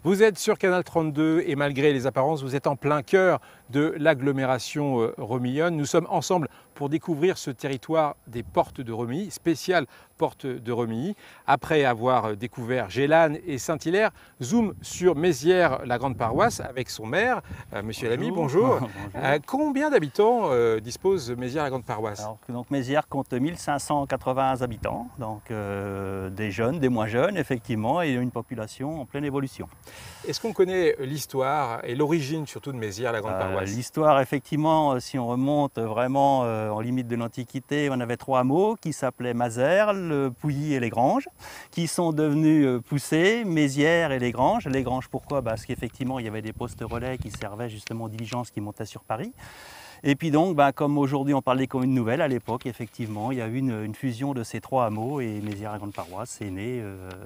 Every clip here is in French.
Vous êtes sur Canal 32 et malgré les apparences, vous êtes en plein cœur de l'agglomération romillonne. Nous sommes ensemble pour découvrir ce territoire des portes de Romilly, spécial porte de Romilly. Après avoir découvert Gélannes et Saint-Hilaire, zoom sur Mézières, la grande paroisse, avec son maire, Monsieur Lamy, bonjour. Bonjour. Combien d'habitants dispose Mézières, la grande paroisse? Donc Mézières compte 1580 habitants, donc des jeunes, des moins jeunes, effectivement, et une population en pleine évolution. Est-ce qu'on connaît l'histoire et l'origine surtout de Mézières, la grande paroisse? L'histoire, effectivement, si on remonte vraiment en limite de l'Antiquité, on avait 3 hameaux qui s'appelaient Mazerle, Pouilly et Les Granges, qui sont devenus Poussey, Mézières et Les Granges. Les Granges, pourquoi? Parce qu'effectivement, il y avait des postes relais qui servaient justement aux diligences qui montaient sur Paris. Et puis donc, comme aujourd'hui on parle des communes nouvelles, à l'époque, effectivement, il y a eu une fusion de ces 3 hameaux et Mézières, la grande paroisse, est née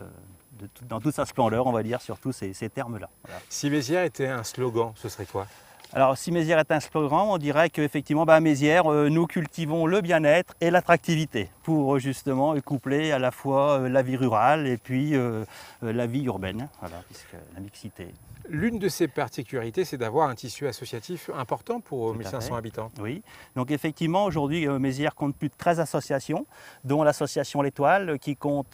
dans toute sa splendeur, on va dire, sur tous ces termes-là. Voilà. Si Mézières était un slogan, ce serait quoi? Alors, si Mézières est un slogan, on dirait qu'effectivement, à Mézières, nous cultivons le bien-être et l'attractivité pour justement coupler à la fois la vie rurale et puis la vie urbaine, voilà, puisque la mixité. L'une de ses particularités, c'est d'avoir un tissu associatif important pour 1500 habitants. Oui, donc effectivement, aujourd'hui, Mézières compte plus de 13 associations, dont l'association L'Étoile, qui compte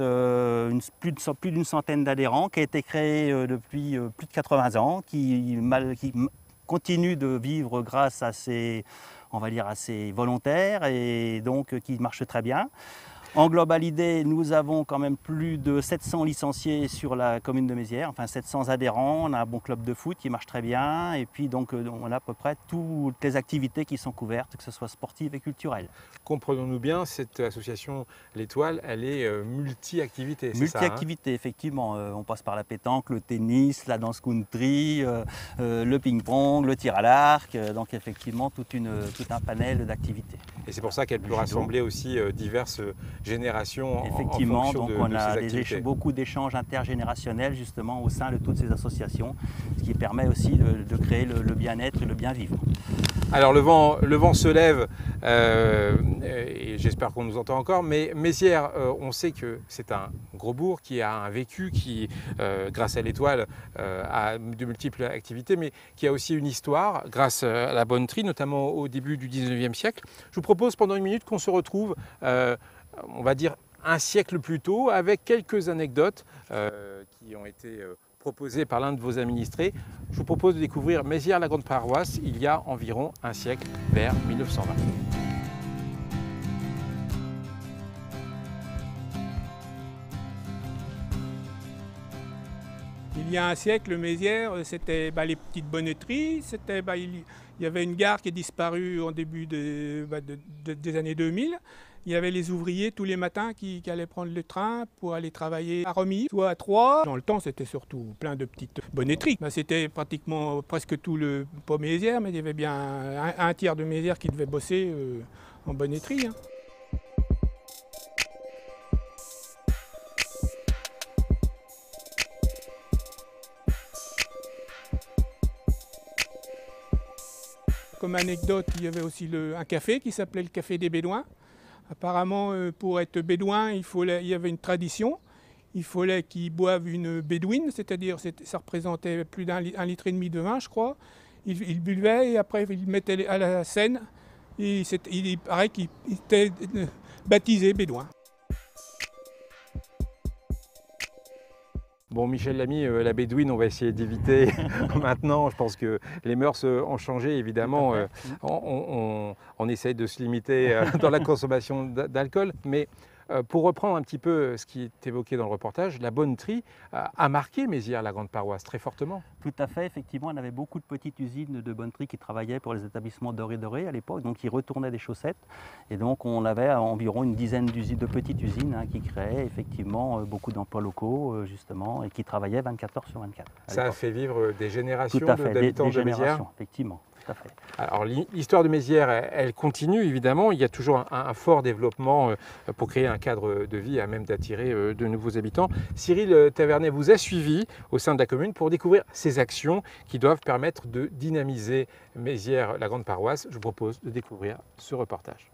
plus d'une centaine d'adhérents, qui a été créée depuis plus de 80 ans, qui continue de vivre grâce à ses, on va dire, à ses volontaires et donc qui marche très bien. En globalité, nous avons quand même plus de 700 licenciés sur la commune de Mézières, enfin 700 adhérents, on a un bon club de foot qui marche très bien et puis donc on a à peu près toutes les activités qui sont couvertes, que ce soit sportives et culturelles. Comprenons-nous bien, cette association L'Étoile, elle est multi-activité, c'est ça? Multi-activité, effectivement. On passe par la pétanque, le tennis, la danse country, le ping-pong, le tir à l'arc, donc effectivement tout un panel d'activités. Et c'est pour ça qu'elle peut rassembler aussi diverses générations effectivement, en fonction donc de on a ces activités. beaucoup d'échanges intergénérationnels justement au sein de toutes ces associations, ce qui permet aussi de créer le bien-être et le bien-vivre. Alors le vent se lève et j'espère qu'on nous entend encore, mais Mézières, on sait que c'est un gros bourg qui a un vécu qui, grâce à l'Étoile, a de multiples activités, mais qui a aussi une histoire grâce à la bonneterie, notamment au début du 19e siècle. Je vous propose pendant une minute qu'on se retrouve, on va dire, un siècle plus tôt, avec quelques anecdotes qui ont été proposé par l'un de vos administrés. Je vous propose de découvrir Mézières, la grande paroisse, il y a environ un siècle, vers 1920. Il y a un siècle, Mézières, c'était les petites bonnetteries, il y avait une gare qui est disparue en début des années 2000. Il y avait les ouvriers tous les matins qui allaient prendre le train pour aller travailler à Romilly, soit à Troyes. Dans le temps, c'était surtout plein de petites bonnetteries. C'était pratiquement presque tout pas Mézières, mais il y avait bien un tiers de Mézières qui devait bosser en bonnetterie. Comme anecdote, il y avait aussi un café qui s'appelait le Café des Bédouins. Apparemment, pour être bédouin, il y avait une tradition. Il fallait qu'ils boivent une bédouine, c'est-à-dire ça représentait plus d'1,5 litre de vin, je crois. Ils buvaient et après ils mettaient à la scène. Et il paraît qu'ils étaient baptisés bédouins. Bon, Michel Lamy, la bédouine, on va essayer d'éviter maintenant. Je pense que les mœurs ont changé, évidemment. On essaye de se limiter dans la consommation d'alcool. Mais pour reprendre un petit peu ce qui est évoqué dans le reportage, la bonnetterie a marqué Mézières, la grande paroisse, très fortement. Tout à fait, effectivement, on avait beaucoup de petites usines de bonnetterie qui travaillaient pour les établissements Doré à l'époque, donc ils retournaient des chaussettes. Et donc on avait environ une dizaine de petites usines qui créaient effectivement beaucoup d'emplois locaux, justement, et qui travaillaient 24 heures sur 24. Ça a fait vivre des générations d'habitants de Mézières. Effectivement. Alors l'histoire de Mézières, elle continue évidemment. Il y a toujours un fort développement pour créer un cadre de vie à même d'attirer de nouveaux habitants. Cyril Tavernet vous a suivi au sein de la commune pour découvrir ces actions qui doivent permettre de dynamiser Mézières, la grande paroisse. Je vous propose de découvrir ce reportage.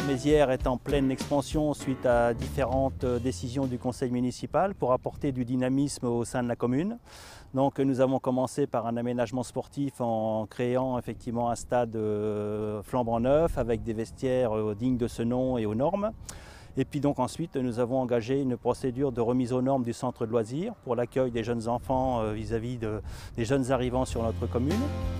Mézières est en pleine expansion suite à différentes décisions du conseil municipal pour apporter du dynamisme au sein de la commune. Donc nous avons commencé par un aménagement sportif en créant effectivement un stade flambant neuf avec des vestiaires dignes de ce nom et aux normes. Et puis donc ensuite nous avons engagé une procédure de remise aux normes du centre de loisirs pour l'accueil des jeunes enfants vis-à-vis des jeunes arrivants sur notre commune.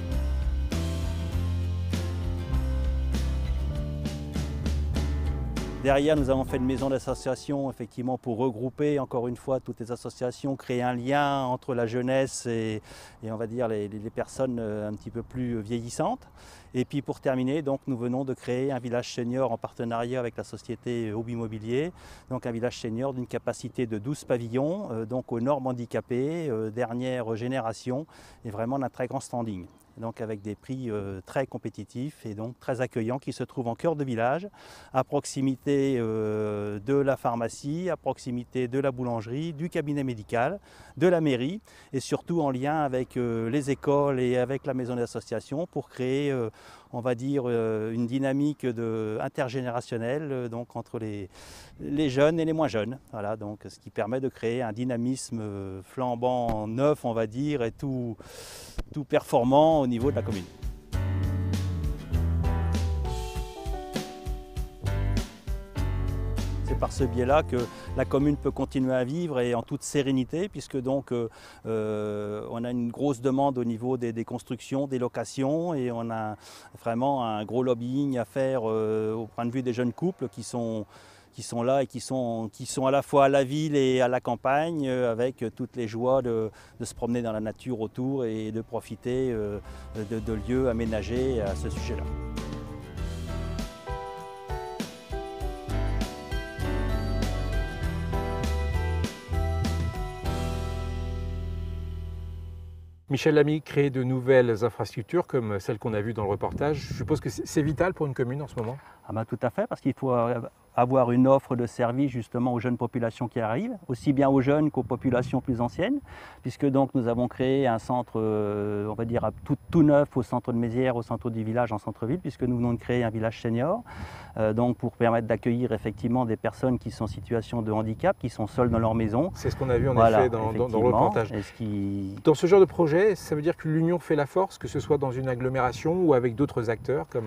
Derrière, nous avons fait une maison d'association effectivement pour regrouper encore une fois toutes les associations, créer un lien entre la jeunesse et on va dire les personnes un petit peu plus vieillissantes. Et puis pour terminer, donc, nous venons de créer un village senior en partenariat avec la société Aube Immobilier. Donc un village senior d'une capacité de 12 pavillons, donc aux normes handicapées, dernière génération et vraiment d'un très grand standing. Donc avec des prix très compétitifs et donc très accueillants qui se trouvent en cœur de village, à proximité de la pharmacie, à proximité de la boulangerie, du cabinet médical, de la mairie et surtout en lien avec les écoles et avec la maison d'association pour créer on va dire une dynamique intergénérationnelle donc entre les jeunes et les moins jeunes. Voilà, donc, ce qui permet de créer un dynamisme flambant neuf, on va dire, et tout performant au niveau de la commune. C'est par ce biais-là que la commune peut continuer à vivre et en toute sérénité puisque donc on a une grosse demande au niveau des constructions, des locations et on a vraiment un gros lobbying à faire au point de vue des jeunes couples qui sont là et qui sont à la fois à la ville et à la campagne avec toutes les joies de se promener dans la nature autour et de profiter de lieux aménagés à ce sujet-là. Michel Lamy, créer de nouvelles infrastructures comme celles qu'on a vues dans le reportage, je suppose que c'est vital pour une commune en ce moment? Ah ben, tout à fait, parce qu'il faut avoir une offre de service justement aux jeunes populations qui arrivent, aussi bien aux jeunes qu'aux populations plus anciennes, puisque donc nous avons créé un centre, on va dire tout neuf au centre de Mézières, au centre du village, en centre-ville, puisque nous venons de créer un village senior, donc pour permettre d'accueillir effectivement des personnes qui sont en situation de handicap, qui sont seules dans leur maison. C'est ce qu'on a vu en effet dans le reportage. Dans ce genre de projet, ça veut dire que l'union fait la force, que ce soit dans une agglomération ou avec d'autres acteurs comme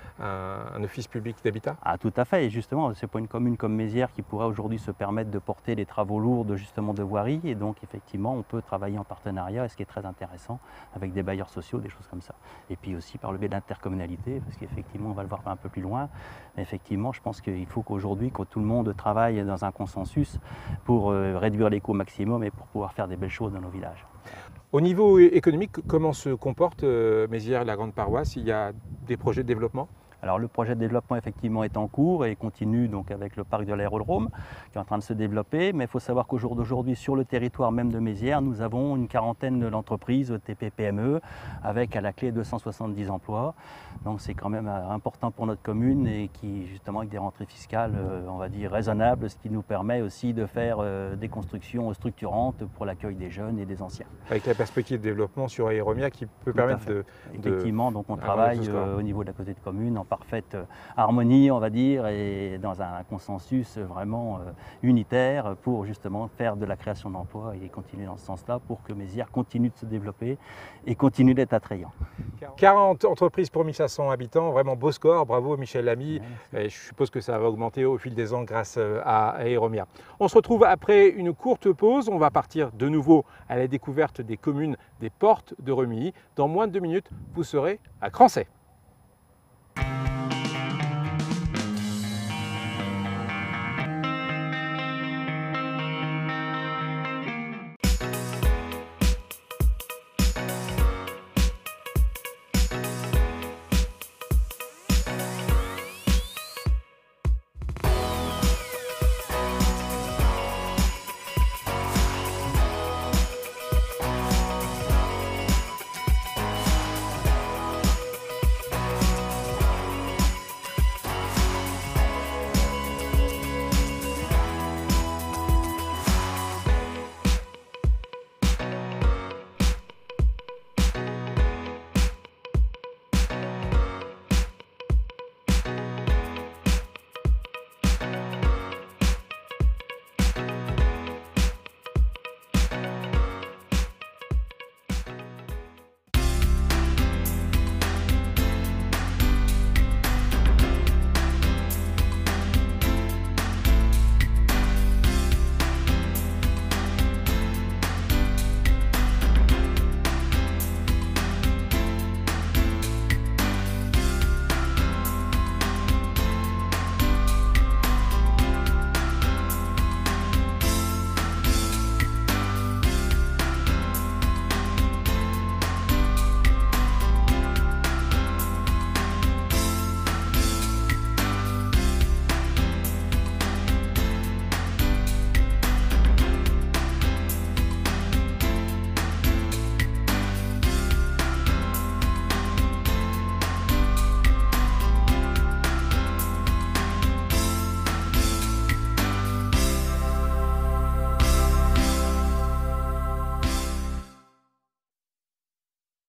un office public d'habitat? Ah, tout à fait, et justement, c'est pas une commune comme Mézières qui pourrait aujourd'hui se permettre de porter des travaux lourds justement de voirie, et donc effectivement on peut travailler en partenariat, et ce qui est très intéressant, avec des bailleurs sociaux, des choses comme ça. Et puis aussi par le biais d'intercommunalité, parce qu'effectivement on va le voir un peu plus loin, mais effectivement je pense qu'il faut qu'aujourd'hui que tout le monde travaille dans un consensus pour réduire les coûts au maximum et pour pouvoir faire des belles choses dans nos villages. Au niveau économique, comment se comporte Mézières, la grande paroisse? Il y a des projets de développement? Alors le projet de développement effectivement est en cours et continue donc avec le parc de l'aérodrome qui est en train de se développer, mais il faut savoir qu'au jour d'aujourd'hui sur le territoire même de Mézières, nous avons une quarantaine d'entreprises TP-PME avec à la clé 270 emplois. Donc c'est quand même important pour notre commune et qui justement avec des rentrées fiscales on va dire raisonnables, ce qui nous permet aussi de faire des constructions structurantes pour l'accueil des jeunes et des anciens. Avec la perspective de développement sur Aéromia qui peut permettre de... Effectivement, donc on travaille au niveau de la côté de commune en parfaite harmonie, on va dire, et dans un consensus vraiment unitaire pour justement faire de la création d'emplois et continuer dans ce sens-là pour que Mézières continue de se développer et continue d'être attrayant. 40 entreprises pour 1500 habitants, vraiment beau score, bravo Michel Lamy. Et je suppose que ça va augmenter au fil des ans grâce à Aéromia. On se retrouve après une courte pause, on va partir de nouveau à la découverte des communes des Portes de Remilly. Dans moins de 2 minutes, vous serez à Crancey.